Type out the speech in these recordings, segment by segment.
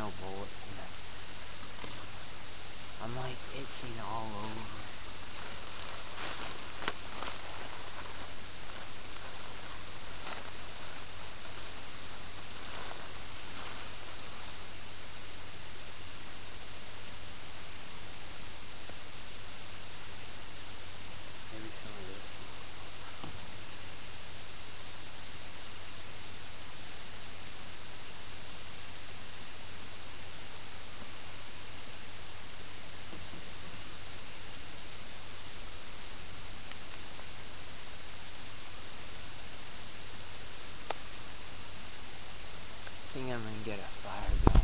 no bullets in it. I'm like itching all over. Maybe some of this one. I think I'm gonna get a fire going.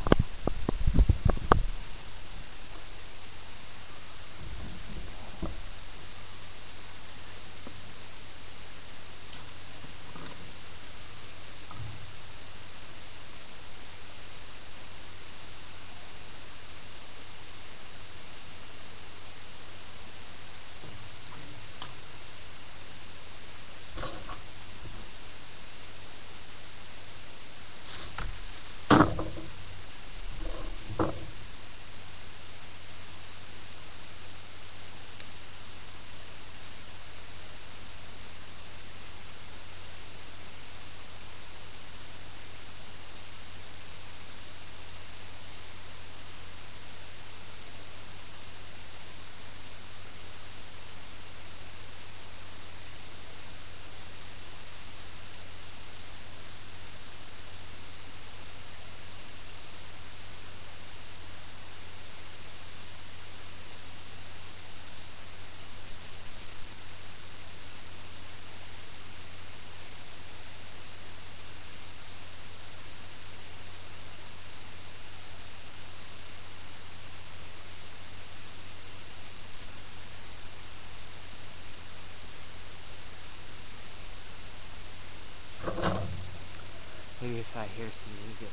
Maybe if I hear some music.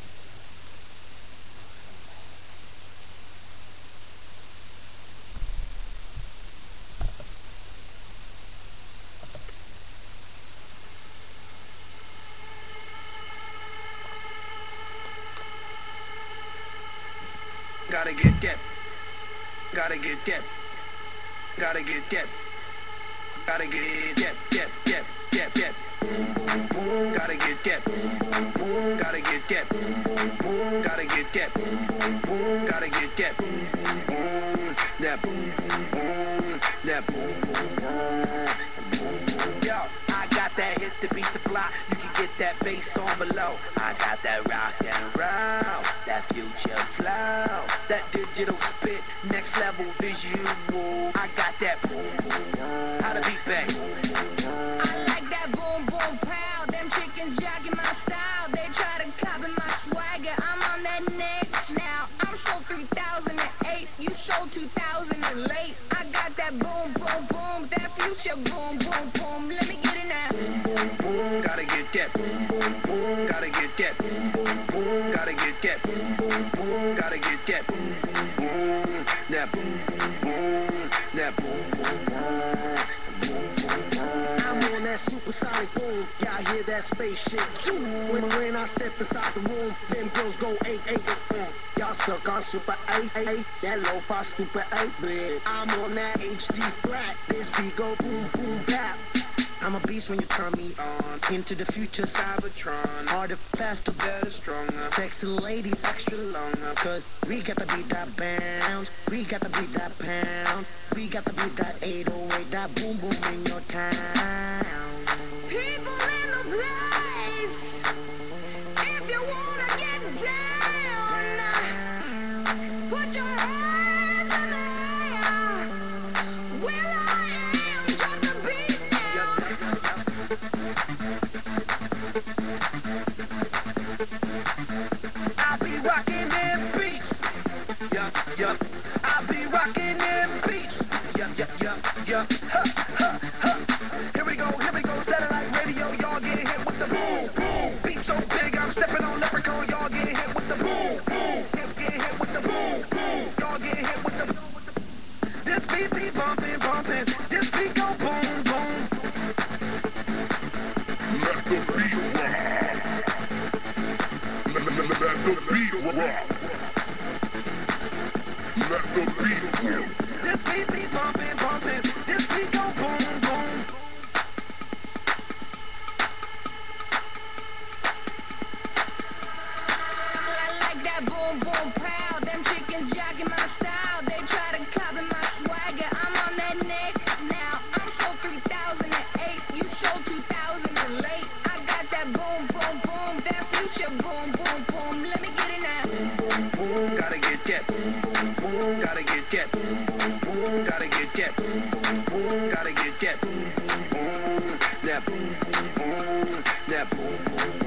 Gotta get that. Gotta get that. Gotta get that. Gotta get that. Gotta get that. Gotta get that. Gotta get that. Gotta get that. That boom, boom, that boom, boom. Yo, I got that hit to beat the block. You can get that bass on below. I got that rock and roll, that future flow, that digital spit, next level visual. I got that boom, boom. How to beat bang. I like that boom, boom, pow. Them chickens jacking my style. They try to copy my swagger. I'm on that next now. I'm sold 3008. You sold 2000 and late. I got that boom, boom, boom. That future boom, boom, boom. Let me get it now. Boom, boom, boom. Gotta get that. Boom, boom, boom. Gotta get that. Boom, boom, boom. Gotta get that. Boom, boom, boom. Gotta get that. Boom, boom, boom. That boom, boom, boom. That boom, boom, boom. I'm on that supersonic boom. Y'all hear that spaceship zoom. When I step inside the room, them girls go 8-8. Y'all suck on super 8-8. That lo-fi stupid 8-bit. I'm on that HD flat. This beat go boom, boom, bap. I'm a beast when you turn me on. Into the future, Cybertron. Harder, faster, better, stronger. Sexy ladies, extra longer. Cause we got to beat that bounce. We got to beat that pound. We got to beat that 808. That boom, boom in your town. People in the place. If you wanna get down, put your hands in the air. Will I am, drop the beat now. I be rocking them beats. Yeah. I be rocking them beats. Yeah. Here we go. Satellite radio, y'all get hit with the boom, boom. Beat so big, I'm stepping on leprechaun. Y'all get hit with the boom, boom. Get hit with the boom, boom. Y'all get hit with the boom. This beat be bumping. This beat go boom, boom. Let the beat rock. Let the beat rock. let the beat flow. This beat be bumping, bumping. This beat go boom, boom. I like that boom boom pow. Them chickens jocking my style. They try to copy my swagger. I'm on that next now. I'm sold 3008. You sold 2000 late. I got that boom boom boom. That future boom boom boom. Let me get it now. Boom, gotta get that. Boom, gotta get that. Boom, gotta get that. Boom, gotta get that. Boom, that boom, boom, that boom, boom.